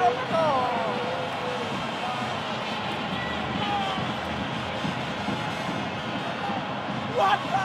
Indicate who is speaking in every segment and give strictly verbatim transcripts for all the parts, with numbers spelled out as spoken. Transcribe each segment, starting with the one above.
Speaker 1: What the?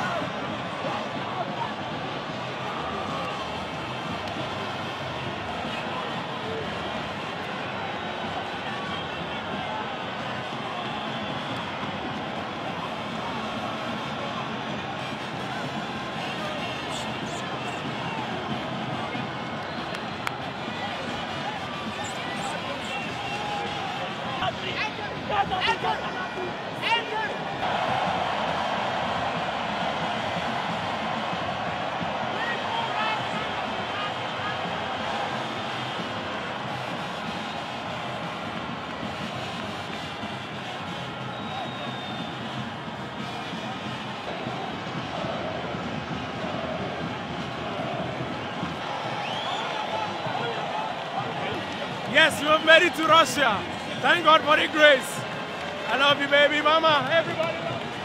Speaker 1: Yes, we have made it to Russia. Thank God for the grace. I love you, baby mama. Everybody loves you.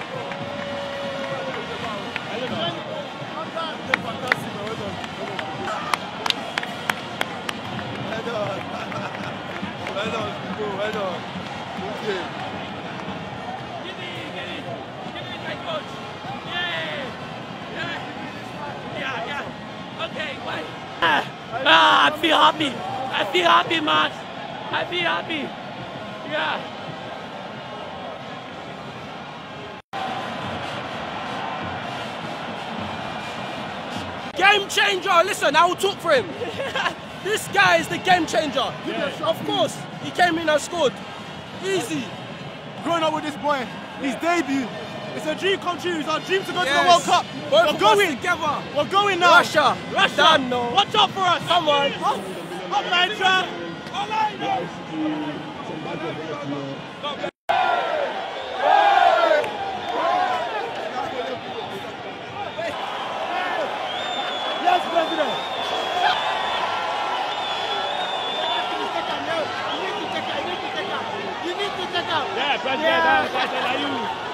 Speaker 1: Well done. Well done, people. Well done. Okay. Give me, give me, give me my coach. Yeah. Yeah. Yeah, yeah. Okay, wait. Ah, I feel happy. I feel happy, man. I feel happy. Yeah. Game changer. Listen, I will talk for him. This guy is the game changer. Yeah. Of course, he came in and scored. Easy. Growing up with this boy, his debut. It's a dream come true. It's our dream to go yes. to the World Cup. Both We're going together. We're going now. Russia. Russia. Damn, no. Watch out for us. Come on. Up, up, Nigeria. Yes, President. You need to take out. You need to take out. You need to take out. Yeah, President. Yeah.